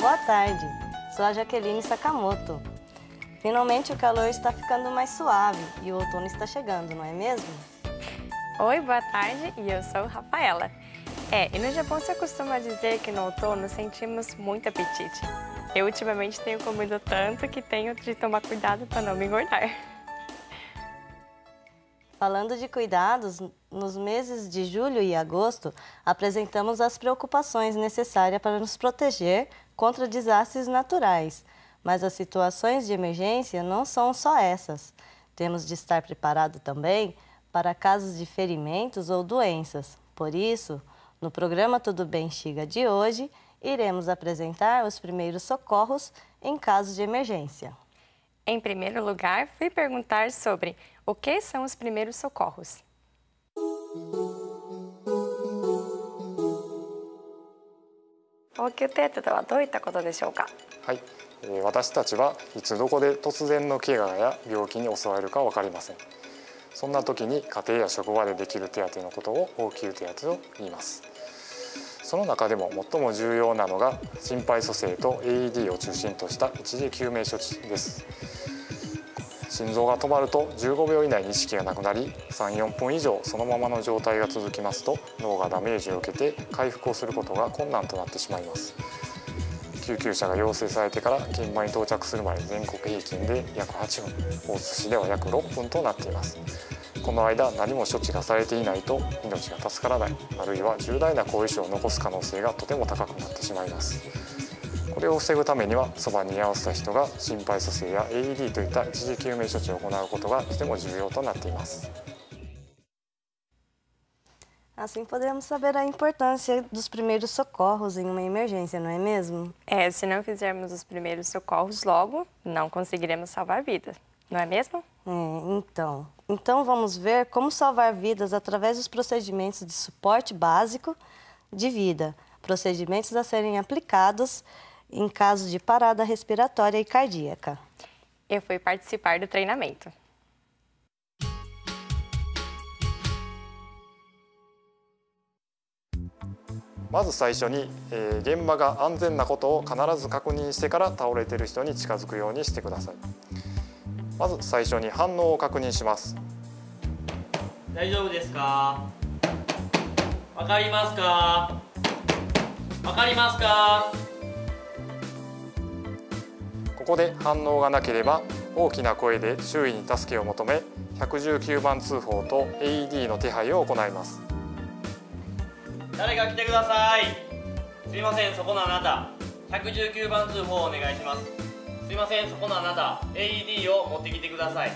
Boa tarde, sou a Jaqueline Sakamoto. Finalmente o calor está ficando mais suave e o outono está chegando, não é mesmo? Oi, boa tarde, e eu sou Rafaela. E no Japão se costuma dizer que no outono sentimos muito apetite. Eu ultimamente tenho comido tanto que tenho de tomar cuidado para não me engordar. Falando de cuidados, nos meses de julho e agosto, apresentamos as preocupações necessárias para nos proteger contra desastres naturais. Mas as situações de emergência não são só essas. Temos de estar preparado também para casos de ferimentos ou doenças. Por isso, no programa Tudo Bem Xiga de hoje, iremos apresentar os primeiros socorros em casos de emergência. Em primeiro lugar, fui perguntar sobre o que são os primeiros socorros. 応急手当とはどういったことでしょうか。 はい、私たちはいつどこで突然の怪我や病気に襲われるか分かりません。そんな時に家庭や職場でできる手当のことを応急手当と言います。その中でも最も重要なのが心肺蘇生と AED を中心とした一時救命処置です。心臓が止まると15秒以内に意識がなくなり 3,4 分以上そのままの状態が続きますと脳がダメージを受けて回復をすることが困難となってしまいます。救急車が要請されてから現場に到着するまで全国平均で約8分、大津市では約6分となっています。この間何も処置がされていないと命が助からない、あるいは重大な後遺症を残す可能性がとても高くなってしまいます。これを防ぐためにはそばに居合わせた人が心肺蘇生や AED といった一時救命処置を行うことがとても重要となっています。 Assim podemos saber a importância dos primeiros socorros em uma emergência, não é mesmo? Se não fizermos os primeiros socorros logo, não conseguiremos salvar vidas, não é mesmo? Então vamos ver como salvar vidas através dos procedimentos de suporte básico de vida, procedimentos a serem aplicados em caso de parada respiratória e cardíaca. Eu fui participar do treinamento. まず最初に、現場が安全なことを必ず確認してから倒れている人に近づくようにしてください。まず最初に反応を確認します。 大丈夫ですか？わかりますか？わかりますか？ ここで反応がなければ大きな声で周囲に助けを求め119番通報と AED の手配を行います。 誰か来てください。すいません、そこのあなた。119番通報お願いします。すいません、そこのあなた。AED を持ってきてください。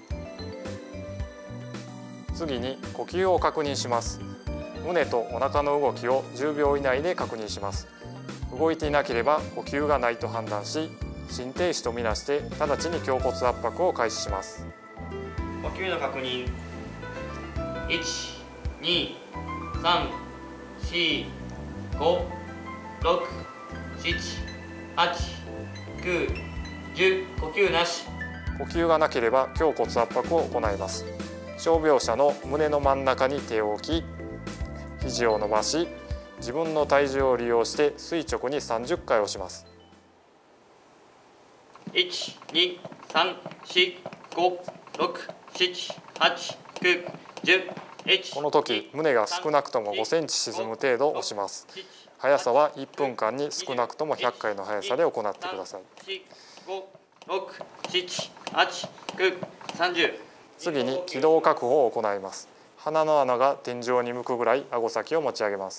次に呼吸を確認します。胸とお腹の動きを10秒以内で確認します。動いていなければ呼吸がないと判断し、心停止とみなして直ちに胸骨圧迫を開始します。 呼吸の確認。1、2、3、4、5、6、7、8、9、10、呼吸なし。 呼吸がなければ胸骨圧迫を行います。傷病者の胸の真ん中に手を置き、肘を伸ばし、自分の体重を利用して垂直に30回押します。 1、2、3、4、5、6、7、8、9、10。 この時、胸が少なくとも5センチ沈む程度押します。速さは1分間に少なくとも100回の速さで行ってください。次に気道確保を行います。鼻の穴が天井に向くぐらい顎先を持ち上げます。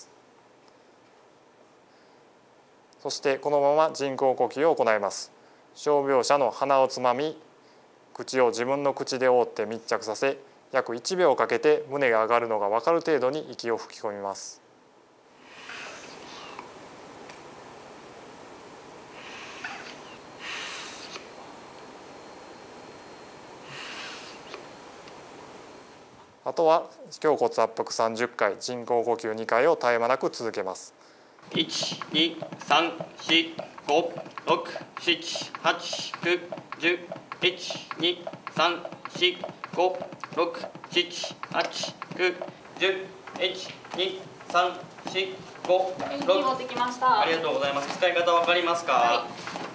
そしてこのまま人工呼吸を行います。傷病者の鼻をつまみ、口を自分の口で覆って密着させ、約1秒かけて胸が上がるのが分かる程度に息を吹き込みます。あとは胸骨圧迫30回、人工呼吸2回を絶え間なく続けます。 1、2、3、4、5、6、7、8、9、10、1、2、3、4、5、6、7、8、9、10、1、2、 3、4、5、6。 持ってきました。 ありがとうございます。使い方わかりますか？はい、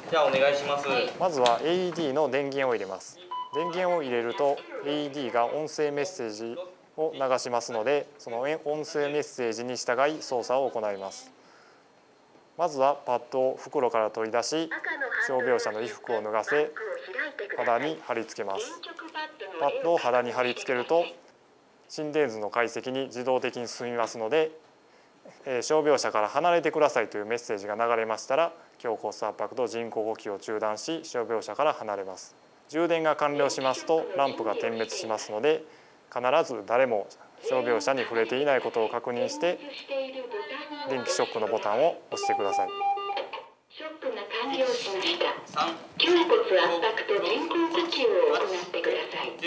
じゃあお願いします。 まずは AED の電源を入れます。電源を入れると AED が音声メッセージを流しますので、その音声メッセージに従い操作を行います。まずはパッドを袋から取り出し、傷病者の衣服を脱がせ肌に貼り付けます。パッドを肌に貼り付けると心電図の解析に自動的に進みますので、傷病者から離れてくださいというメッセージが流れましたら、胸骨圧迫と人工呼吸を中断し傷病者から離れます。充電が完了しますとランプが点滅しますので、必ず誰も傷病者に触れていないことを確認して電気ショックのボタンを押してください。 ショックが完了しました。胸骨圧迫と人工呼吸を行ってください。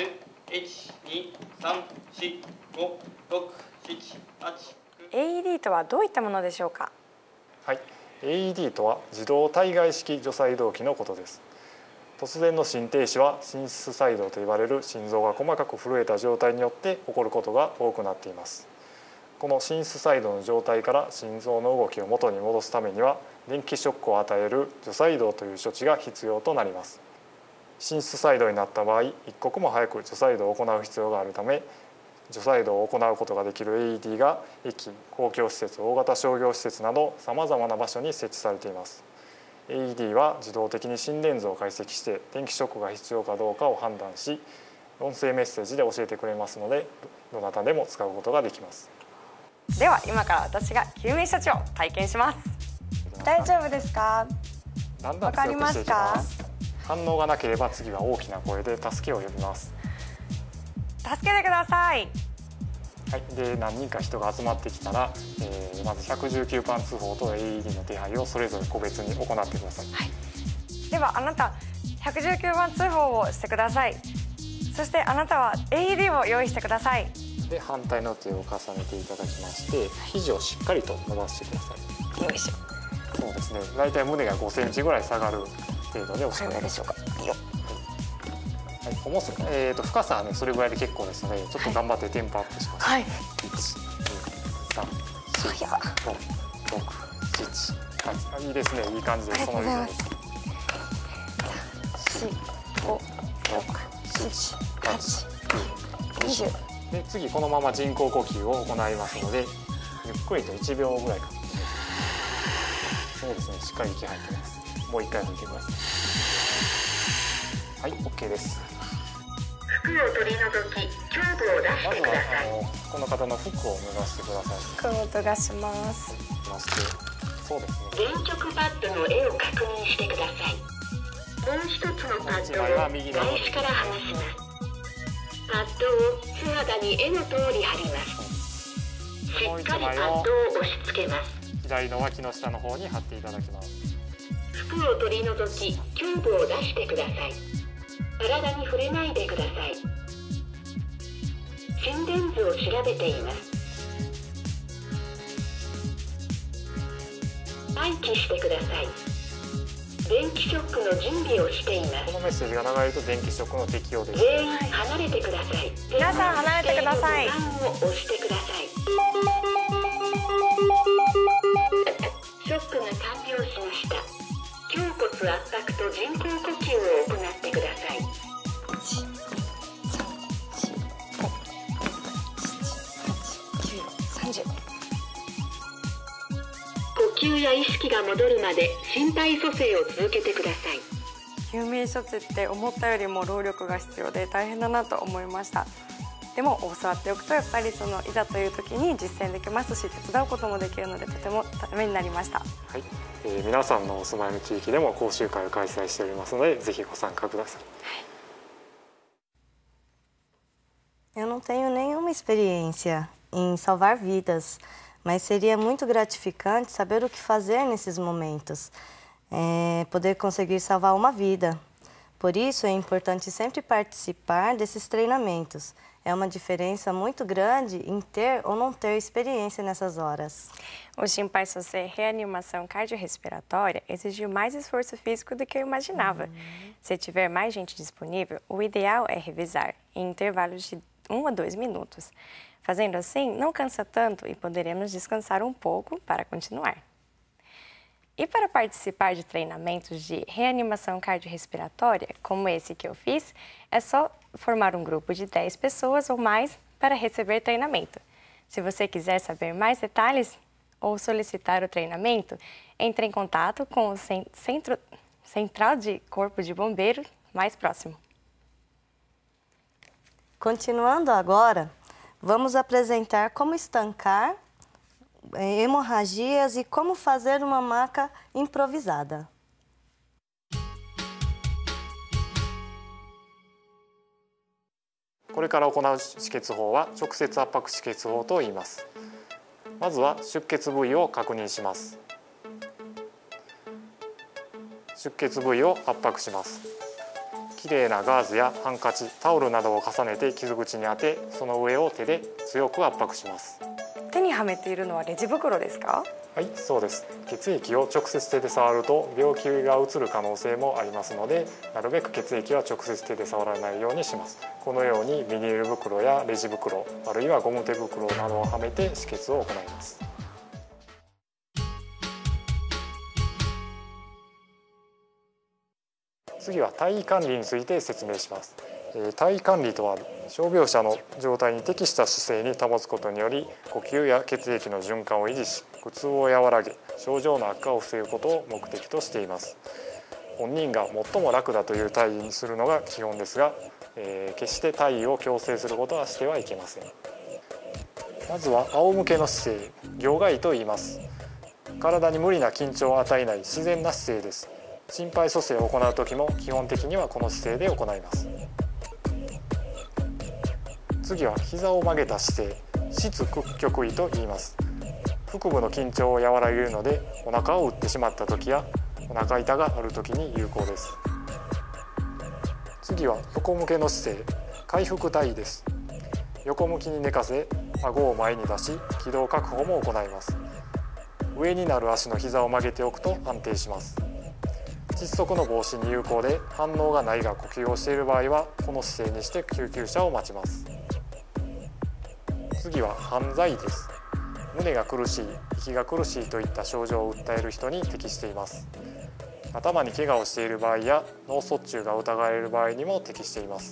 1、2、3、4、5、6、7、8。 AED とはどういったものでしょうか？ はい、AED とは自動体外式除細動器のことです。突然の心停止は心室細動と呼ばれる心臓が細かく震えた状態によって起こることが多くなっています。この心室細動の状態から心臓の動きを元に戻すためには電気ショックを与える除細動という処置が必要となります。心室細動になった場合、一刻も早く除細動を行う必要があるため、除細動を行うことができる AED が駅、公共施設、大型商業施設などさまざまな場所に設置されています。AED は自動的に心電図を解析して電気ショックが必要かどうかを判断し、音声メッセージで教えてくれますので、どなたでも使うことができます。 では今から私が救命処置を体験します。大丈夫ですか？ だんだん強くしていきます。反応がなければ次は大きな声で助けを呼びます。 助けてください。 はい、で何人か人が集まってきたら、まず119番通報と AED の手配をそれぞれ個別に行ってください。 はい、ではあなた119番通報をしてください。そしてあなたは AED を用意してください。 で反対の手を重ねていただきまして、肘をしっかりと伸ばしてください。 よいしょ。 そうですね。だいたい胸が5センチぐらい下がる程度で押してください。 でしょうか。 はい、重さ、深さはねそれぐらいで結構ですので、ちょっと頑張ってテンポアップします。 はい。 1、2、3、4、5、6、7、8。いいですね。いい感じです。その以上です。 4、5、6、7、8、9、20。 で次このまま人工呼吸を行いますので、ゆっくりと1秒ぐらいか。そうですね。しっかり息入ってます。もう1回吹いてください。はい、OK です。 服を取り除き、胸部を出してください。 この方の服を脱がしてください。 服を脱がします。 そうですね。 電極パッドの絵を確認してください。もう一つのパッドを台紙から剥がします。パッドを素肌に絵の通り貼ります。しっかりパッドを押し付けます。 左の脇の下の方に貼っていただきます。 服を取り除き、胸部を出してください。体に触れないでください。心電図を調べています。待機してください。電気ショックの準備をしています。 このメッセージが流れると電気ショックの適用です。 全員離れてください。 皆さん離れてください。 ボタンを押してください。ショックが完了しました。胸骨圧迫と人工呼吸を行ってください。 1、2、3、4、5、6、7、8、9、30。 呼吸や意識が戻るまで心肺蘇生を続けてください。 救命処置って思ったよりも労力が必要で大変だなと思いました。でも教わっておくとやっぱりいざという時に実践できますし、手伝うこともできるのでとてもためになりました。 はい、皆さんのお住まいの地域でも講習会を開催しておりますので、ぜひご参加ください。 Eu não tenho nenhuma experiência em salvar vidas, mas seria muito gratificante saber o que fazer nesses momentos, poder conseguir salvar uma vida. Por isso é importante sempre participar desses treinamentos. É uma diferença muito grande em ter ou não ter experiência nessas horas. O Shinpai Sosei reanimação cardiorrespiratória exigiu mais esforço físico do que eu imaginava. Se tiver mais gente disponível, o ideal é revisar em intervalos de 1 a 2 minutos. Fazendo assim, não cansa tanto e poderemos descansar um pouco para continuar. E para participar de treinamentos de reanimação cardiorrespiratória, como esse que eu fiz, é só formar um grupo de 10 pessoas ou mais para receber treinamento. Se você quiser saber mais detalhes ou solicitar o treinamento, entre em contato com o Central de Corpo de Bombeiros mais próximo. Continuando agora, vamos apresentar como estancar hemorragias e como fazer uma maca improvisada. これから行う止血法は直接圧迫止血法と言います。まずは出血部位を確認します。出血部位を圧迫します。きれいなガーゼやハンカチ、タオルなどを重ねて傷口に当て、その上を手で強く圧迫します。 手にはめているのはレジ袋ですか？ はい、そうです。血液を直接手で触ると病気がうつる可能性もありますので、なるべく血液は直接手で触らないようにします。このようにビニール袋やレジ袋、あるいはゴム手袋などをはめて止血を行います。次は体位管理について説明します。体位管理とは傷病者の状態に適した姿勢に保つことにより呼吸や血液の循環を維持し苦痛を和らげ症状の悪化を防ぐことを目的としています。本人が最も楽だという体位にするのが基本ですが、決して体位を強制することはしてはいけません。まずは仰向けの姿勢、仰臥位と言います。体に無理な緊張を与えない自然な姿勢です。心肺蘇生を行う時も基本的にはこの姿勢で行います。次は膝を曲げた姿勢、膣屈曲位と言います。腹部の緊張を和らげるのでお腹を打ってしまった時やお腹痛がある時に有効です。次は横向けの姿勢、回復体位です。横向きに寝かせ顎を前に出し気道確保も行います。上になる足の膝を曲げておくと安定します。窒息の防止に有効で反応がないが呼吸をしている場合はこの姿勢にして救急車を待ちます。次は半座位です。胸が苦しい、息が苦しいといった症状を訴える人に適しています。頭に怪我をしている場合や脳卒中が疑われる場合にも適しています。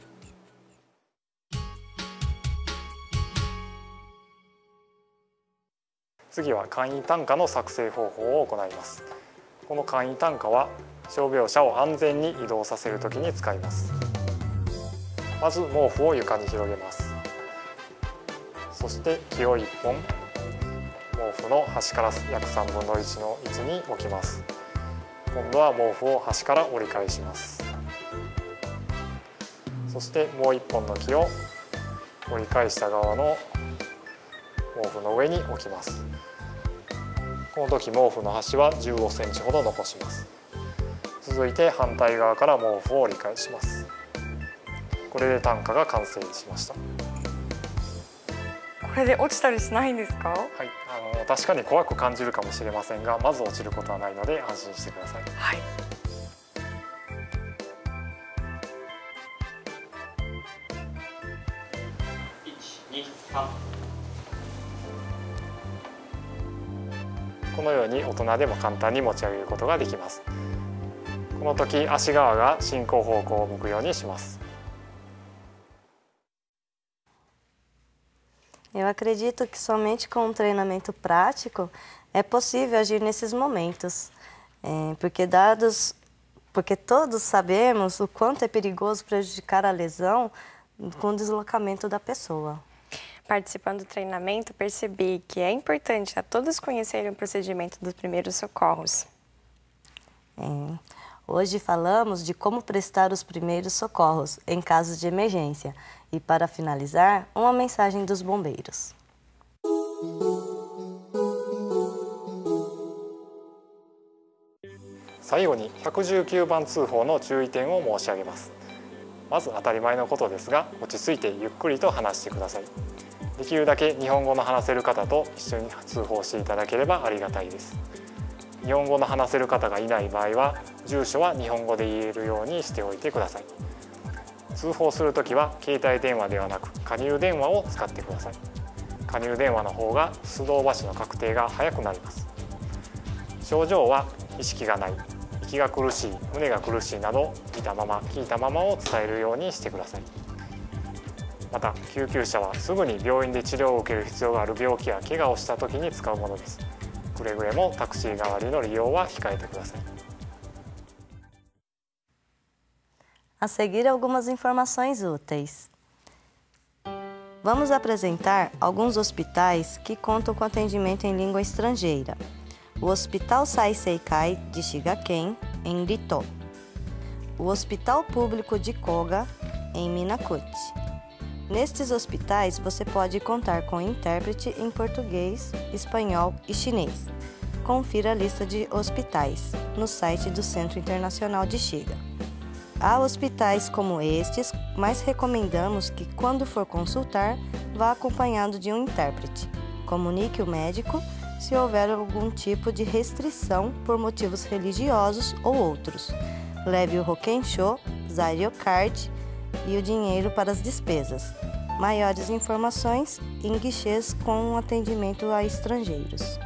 次は簡易担架の作成方法を行います。この簡易担架は傷病者を安全に移動させるときに使います。まず毛布を床に広げます。そして木を1本毛布の端から約3分の1の位置に置きます。今度は毛布を端から折り返します。そしてもう1本の木を折り返した側の毛布の上に置きます。この時毛布の端は15センチほど残します。続いて反対側から毛布を折り返します。これで担架が完成しました。 これで落ちたりしないんですか？ はい、確かに怖く感じるかもしれませんが、まず落ちることはないので安心してください。 はい。 1、2、3。 このように大人でも簡単に持ち上げることができます。この時足側が進行方向を向くようにします。 Eu acredito que somente com um treinamento prático é possível agir nesses momentos, porque todos sabemos o quanto é perigoso prejudicar a lesão com o deslocamento da pessoa. Participando do treinamento, percebi que é importante a todos conhecerem o procedimento dos primeiros socorros. Hoje falamos de como prestar os primeiros socorros em casos de emergência. E para finalizar, uma mensagem dos bombeiros. 最後に119番通報の注意点を申し上げます。まず当たり前のことですが、落ち着いてゆっくりと話してください。できるだけ日本語の話せる方と一緒に通報していただければありがたいです。日本語の話せる方がいない場合は、住所は日本語で言えるようにしておいてください。 通報するときは携帯電話ではなく加入電話を使ってください。加入電話の方が出動場所の確定が早くなります。症状は意識がない、息が苦しい、胸が苦しいなど見たまま聞いたままを伝えるようにしてください。また救急車はすぐに病院で治療を受ける必要がある病気や怪我をした時に使うものです。くれぐれもタクシー代わりの利用は控えてください。 A seguir, algumas informações úteis. Vamos apresentar alguns hospitais que contam com atendimento em língua estrangeira. O Hospital Sai Seikai de Shigaken, em Ritô. O Hospital Público de Koga, em Minakuchi. Nestes hospitais, você pode contar com intérprete em português, espanhol e chinês. Confira a lista de hospitais no site do Centro Internacional de Shiga. Há hospitais como estes, mas recomendamos que, quando for consultar, vá acompanhado de um intérprete. Comunique o médico se houver algum tipo de restrição por motivos religiosos ou outros. Leve o Rokensho, Zairyo Card e o dinheiro para as despesas. Maiores informações em guichês com atendimento a estrangeiros.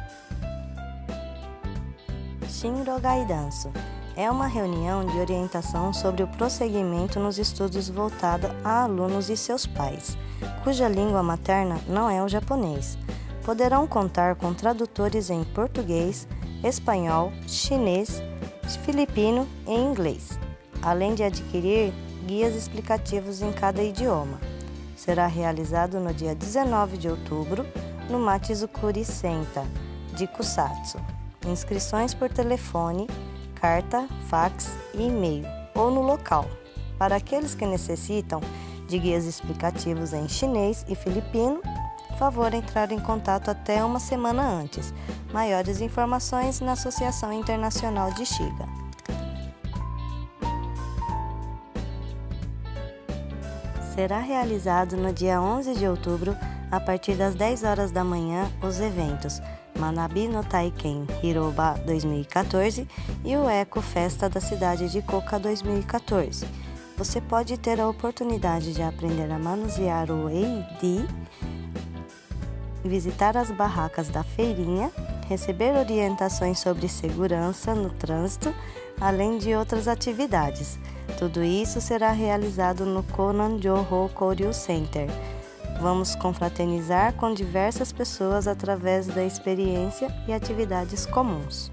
Shinro Gaidanso é uma reunião de orientação sobre o prosseguimento nos estudos voltada a alunos e seus pais, cuja língua materna não é o japonês. Poderão contar com tradutores em português, espanhol, chinês, filipino e inglês, além de adquirir guias explicativos em cada idioma. Será realizado no dia 19 de outubro, no Machizukuri Center de Kusatsu. Inscrições por telefone, carta, fax e e-mail, ou no local. Para aqueles que necessitam de guias explicativos em chinês e filipino, favor entrar em contato até uma semana antes. Maiores informações na Associação Internacional de Shiga. Será realizado no dia 11 de outubro, a partir das 10 horas da manhã, os eventos Manabi no Taiken Hiroba 2014 e o Eco Festa da cidade de Koka 2014. Você pode ter a oportunidade de aprender a manusear o EID, visitar as barracas da feirinha, receber orientações sobre segurança no trânsito, além de outras atividades. Tudo isso será realizado no Konan Joho Koryu Center. Vamos confraternizar com diversas pessoas através da experiência e atividades comuns.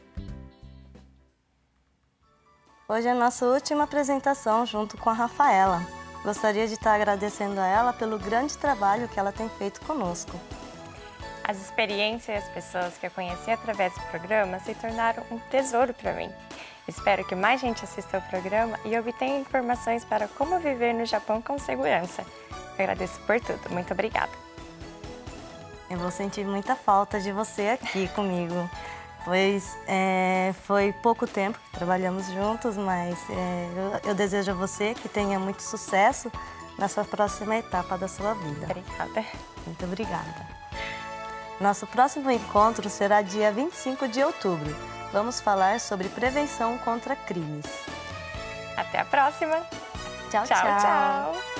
Hoje é a nossa última apresentação junto com a Rafaela. Gostaria de estar agradecendo a ela pelo grande trabalho que ela tem feito conosco. As experiências e as pessoas que eu conheci através do programa se tornaram um tesouro para mim. Espero que mais gente assista ao programa e obtenha informações para como viver no Japão com segurança. Eu agradeço por tudo. Muito obrigada. Eu vou sentir muita falta de você aqui comigo, pois foi pouco tempo que trabalhamos juntos, mas eu desejo a você que tenha muito sucesso na sua próxima etapa da sua vida. Obrigada. Muito obrigada. Nosso próximo encontro será dia 25 de outubro. Vamos falar sobre prevenção contra crimes. Até a próxima. Tchau, Tchau, tchau. tchau.